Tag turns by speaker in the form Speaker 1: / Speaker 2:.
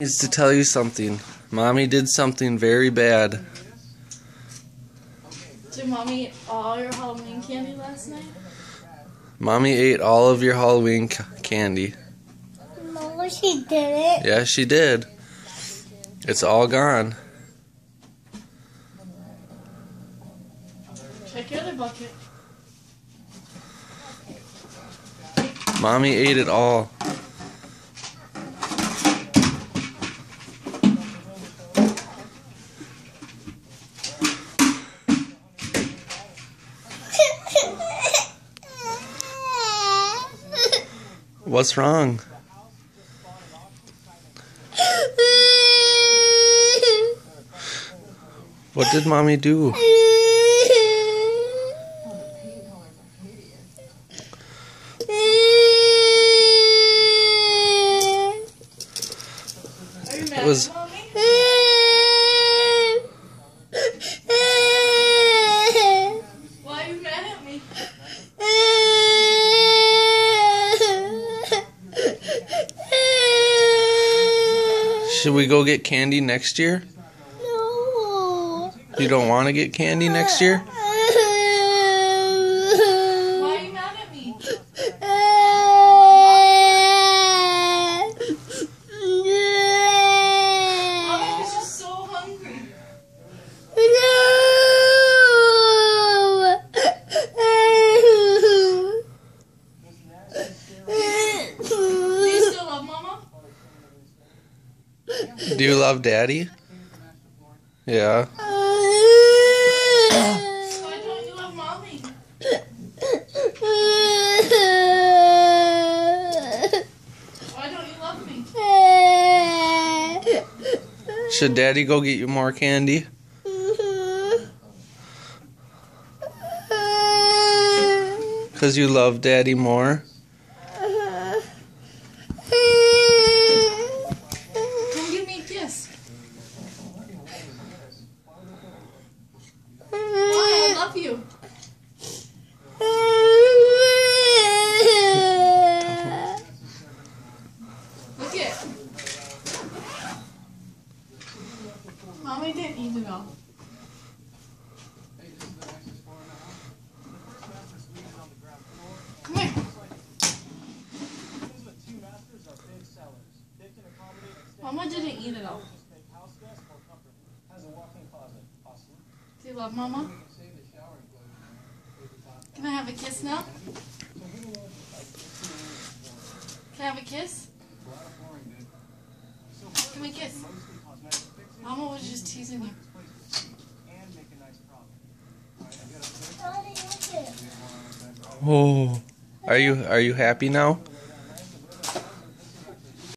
Speaker 1: Needs to tell you something. Mommy did something very bad.
Speaker 2: Did Mommy eat all your Halloween candy last night?
Speaker 1: Mommy ate all of your Halloween candy.
Speaker 3: No, she didn't.
Speaker 1: Yeah, she did. It's all gone.
Speaker 2: Check your other bucket.
Speaker 1: Mommy ate it all. What's wrong? What did Mommy do?
Speaker 2: Are you mad
Speaker 1: It was.
Speaker 2: at Mommy? Why are you mad at me?
Speaker 1: Should we go get candy next year?
Speaker 3: No.
Speaker 1: You don't want to get candy next year?
Speaker 2: Why are you mad at me? Mommy was just so hungry. Do you still love Mama?
Speaker 1: Do you love Daddy? Yeah.
Speaker 2: Why don't you love Mommy? Why don't you love me?
Speaker 1: Should Daddy go get you more candy? Because you love Daddy more?
Speaker 2: Come give me a kiss. Why? I love you. Look it. Mommy didn't eat it all. Come here. Mama didn't eat it all. Do you love Mama? Can I have a kiss now? Can I have a kiss? Give me a kiss. Mama was just teasing you.
Speaker 1: Oh. Are you happy now?